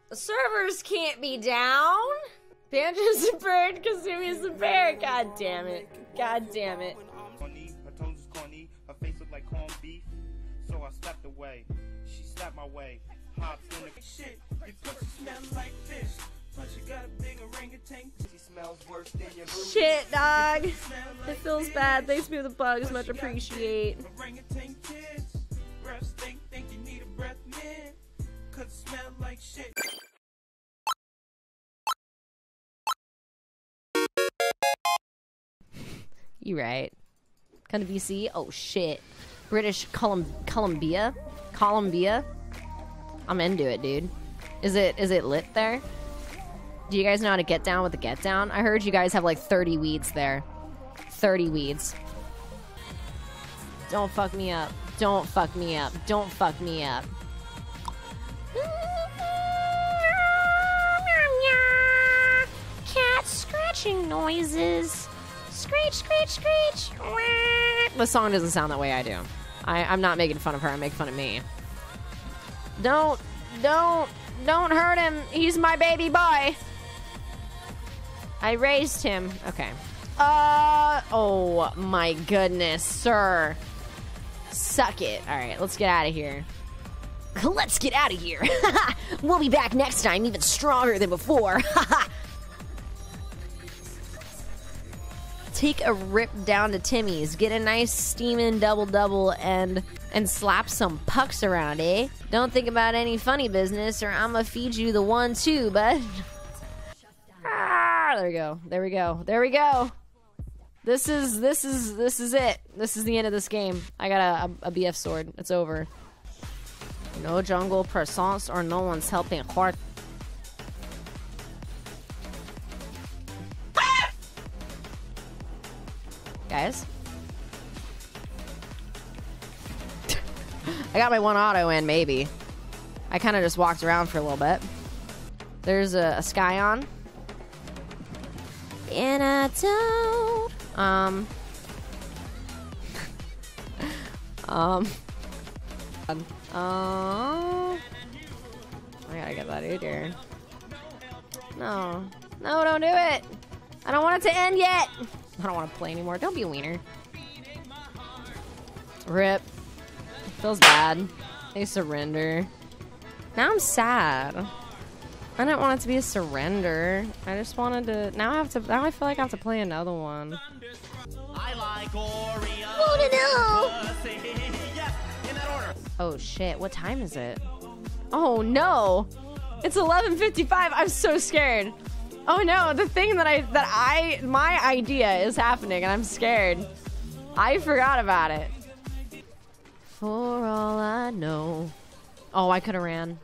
The servers can't be down. Banjo's a bird, Kasumi's a bear. God damn it. God damn it. Her toes was corny, her face looked like corned beef. So I stepped away. She stepped my way. Hopped in the shit. Your pussy smell like fish. Plus you got a big orangutan. She smells worse than your booty. Shit, dog. It feels bad. Thanks for the bugs. Much appreciate. Orangutan kids. Breath stink, think you need a breath mint. Cause it smell like shit. You right. Kind of BC. Oh shit. British Columbia. I'm into it, dude. Is it lit there? Do you guys know how to get down with the get down? I heard you guys have like 30 weeds there. 30 weeds. Don't fuck me up. Don't fuck me up. Don't fuck me up. Cat scratching noises. Screech, screech, screech. The song doesn't sound that way I do. I'm not making fun of her. I'm making fun of me. Don't hurt him. He's my baby boy. I raised him. Okay. Oh my goodness, sir. Suck it. All right, let's get out of here. Let's get out of here. We'll be back next time, even stronger than before. Take a rip down to Timmy's, get a nice steaming double-double, and slap some pucks around, eh? Don't think about any funny business, or I'ma feed you the 1-2, bud. Ah, there we go. There we go. There we go. This is it. This is the end of this game. I got a BF sword. It's over. No jungle presence, or no one's helping hard. Guys, I got my one auto in, maybe. I kind of just walked around for a little bit. There's a Skyon. And I don't... I gotta get that out here. No. No, don't do it! I don't want it to end yet! I don't want to play anymore. Don't be a wiener. Rip. Feels bad. They surrender. Now I'm sad. I didn't want it to be a surrender. I just wanted to. Now I feel like I have to play another one. I like Oreo. Oh no! Oh shit! What time is it? Oh no! It's 11:55. I'm so scared. Oh no, the thing my idea is happening and I'm scared. I forgot about it. For all I know. Oh, I could have ran.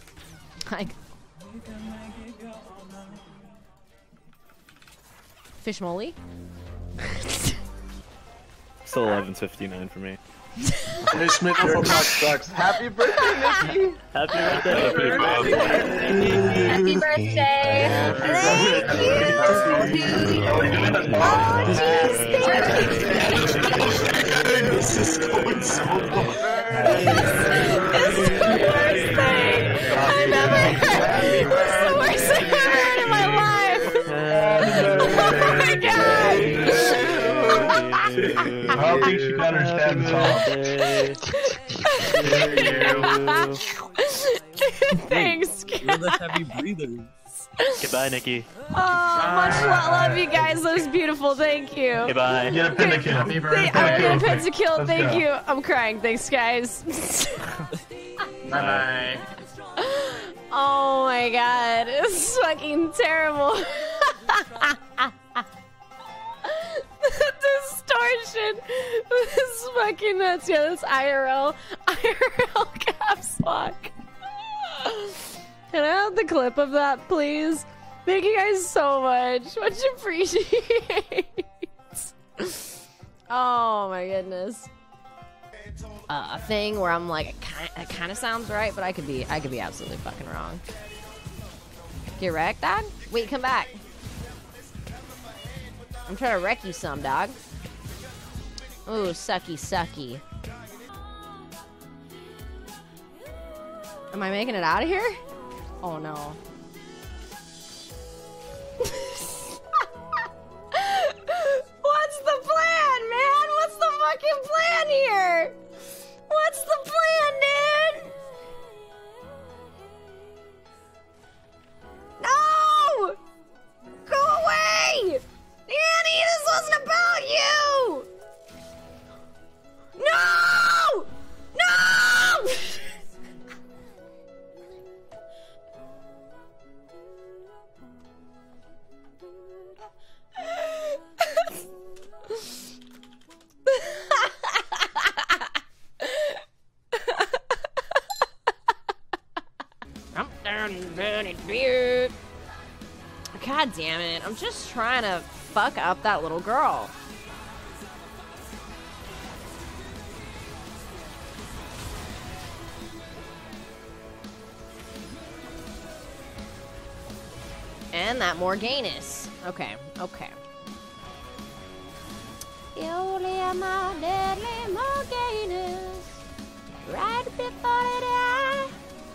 Fish moly? Still 11:59 for me. Punishment for cock sucks. Happy birthday, Nikki! Happy birthday! Happy birthday! Thank you! Oh, jeez, thank you! This is going so well. It's the worst thing I've ever heard. It's the worst thing I've ever heard in my life. Oh my god! I don't think she can understand this song. Thanks, You're the heavy breathers. Goodbye, Nikki. Oh, much love you guys. That was beautiful. Thank you. Goodbye. Get a pentakill. I'm gonna pentakill. Thank go. you. I'm crying. Thanks, guys. Bye-bye. Oh my god. It's fucking terrible. The distortion is fucking nuts. Yeah, that's IRL caps lock. Can I have the clip of that, please? Thank you guys so much. Much appreciate. Oh my goodness. A thing where I'm like, it kind of sounds right, but I could be absolutely fucking wrong. Get wrecked, dog? Wait, come back. I'm trying to wreck you some, dog. Ooh, sucky, sucky. Am I making it out of here? Oh no. What's the plan, man? What's the fucking plan here? What's the plan, dude? No! Go away! Annie, this wasn't about you! No! No! I'm down in Benny Beard. God damn it. I'm just trying to fuck up that little girl. And that Morganus. Okay, okay. You'll my deadly Morganus right before it die.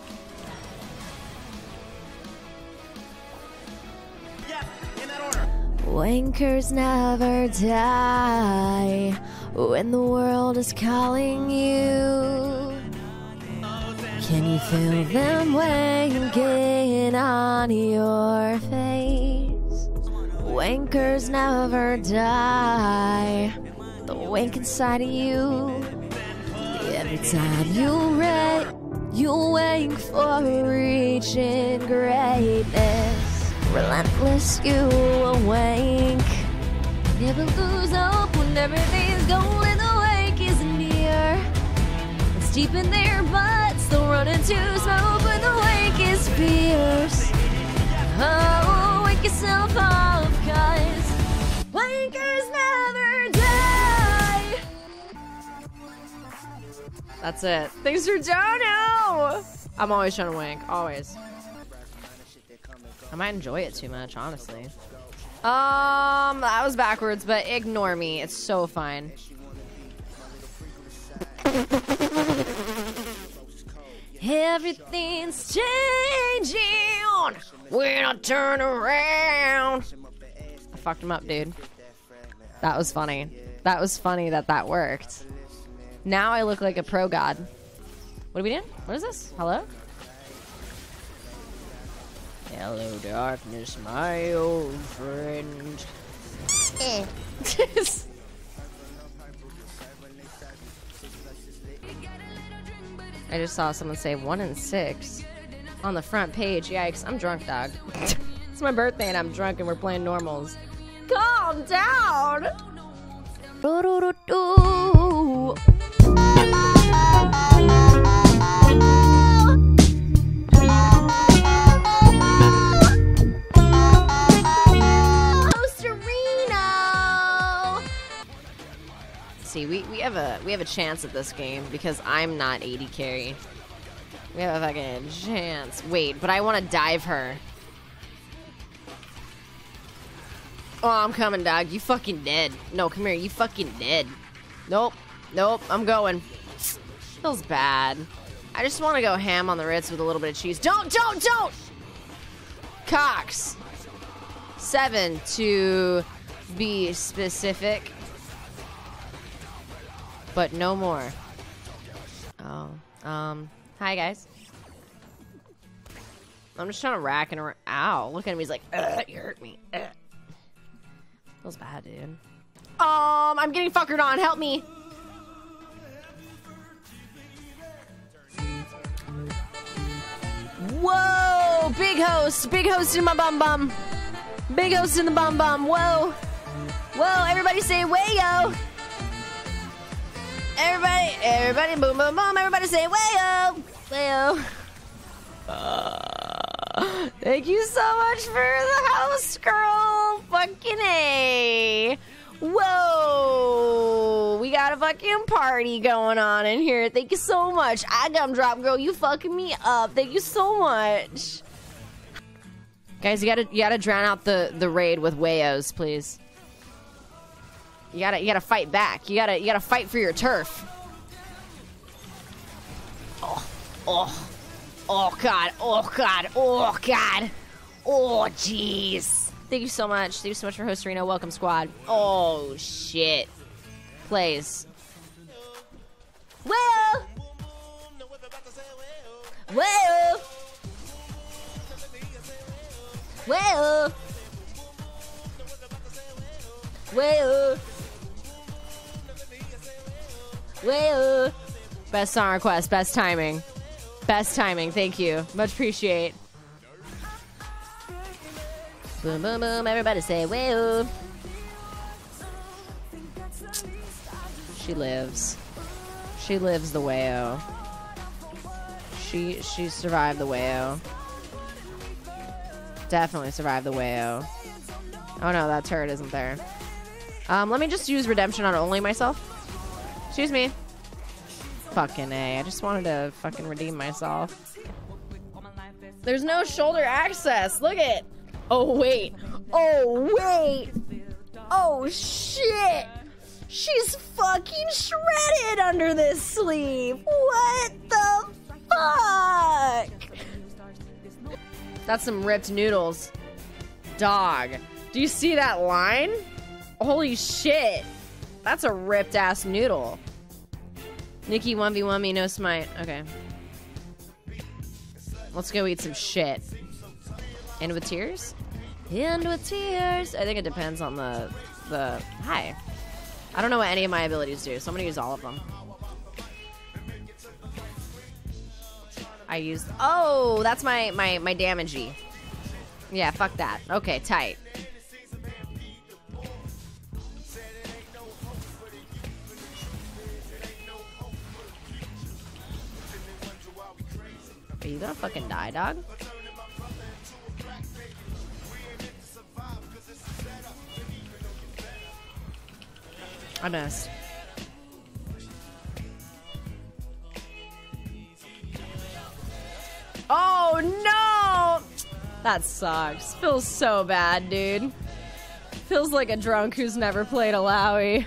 Yes, in that order. Wankers never die when the world is calling you. Can you feel them wanking on your face? Wankers never die. The wank inside of you. Every time you wank for reaching greatness. Relentless, you will wank. Never lose hope when everything's going. The wank is near. It's deep in their butts. They'll run into smoke when the wank is fierce. Oh, wake yourself up, guys. Wankers never die. That's it. Thanks for Dono. I'm always trying to wank. Always. I might enjoy it too much, honestly. That was backwards, but ignore me. It's so fine. Everything's changing when I turn around. I fucked him up, dude. That was funny. That was funny that worked. Now I look like a pro god. What are we doing? What is this? Hello? Hello, darkness, my old friend. I just saw someone say 1 in 6 on the front page. Yikes, I'm drunk, dog. It's my birthday and I'm drunk and we're playing normals. Calm down! Do-do-do-do. See, we have a chance at this game because I'm not 80 carry. We have a fucking chance. Wait, but I want to dive her. Oh, I'm coming, dog. You fucking dead. No, come here. You fucking dead. Nope. Nope. I'm going. Feels bad. I just want to go ham on the Ritz with a little bit of cheese. Don't! Cox. 7 to be specific. But no more. Oh. Hi, guys. I'm just trying to rack and... Ow. Look at him. He's like, you hurt me. Feels bad, dude. I'm getting fuckered on. Help me. Whoa. Big host. Big host in my bum bum. Big host in the bum bum. Whoa. Whoa. Everybody say wayo. Everybody, boom, boom, boom. Everybody say wayo. Wayo. Thank you so much for the house, girl. Fucking A. Whoa. We got a fucking party going on in here. Thank you so much. I Gumdrop Girl, you fucking me up. Thank you so much. Guys, you gotta drown out the raid with wayos, please. You gotta fight back. You gotta fight for your turf. Oh. Oh god, oh god, oh god. Oh jeez. Thank you so much. Thank you so much for hosting Reno. Welcome, squad. Oh shit. Plays. Well. Well. Well. Well. Well. Best song request, best timing. Best timing, thank you. Much appreciate. Boom, boom, boom, everybody say well. She lives. She lives the wayo. She survived the wayo. Definitely survived the wayo. Oh no, that turret isn't there. Let me just use redemption on only myself. Excuse me. Fucking A. I just wanted to fucking redeem myself. There's no shoulder access. Look it. Oh, wait. Oh, wait. Oh, shit. She's fucking shredded under this sleeve. What the fuck? That's some ripped noodles. Dog. Do you see that line? Holy shit. That's a ripped ass noodle. Nikki 1v1 me, no smite. Okay. Let's go eat some shit. End with tears? End with tears. I think it depends on the hi. I don't know what any of my abilities do, so I'm gonna use all of them. I used, oh, that's my damagey. Yeah, fuck that. Okay, tight. Are you gonna fucking die, dog? I missed. Oh no! That sucks. Feels so bad, dude. Feels like a drunk who's never played a Lowy.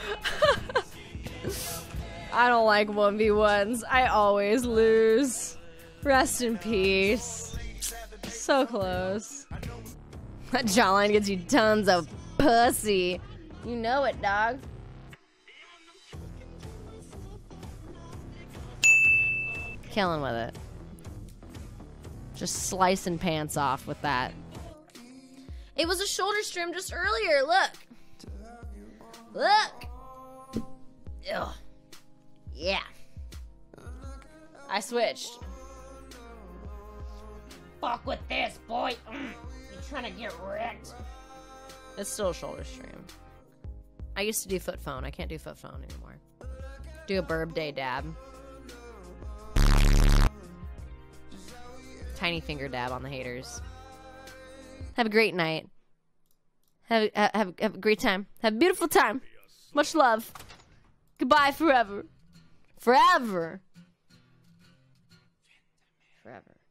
I don't like 1v1s. I always lose. Rest in peace. So close. That jawline gets you tons of pussy. You know it, dog. Killing with it. Just slicing pants off with that. It was a shoulder stream just earlier. Look. Look. Ugh. Yeah. I switched. Fuck with this, boy. You're trying to get wrecked. It's still a shoulder stream. I used to do foot phone. I can't do foot phone anymore. Do a burb day dab. Tiny finger dab on the haters. Have a great night. Have a great time. Have a beautiful time. Much love. Goodbye forever. Forever. Forever.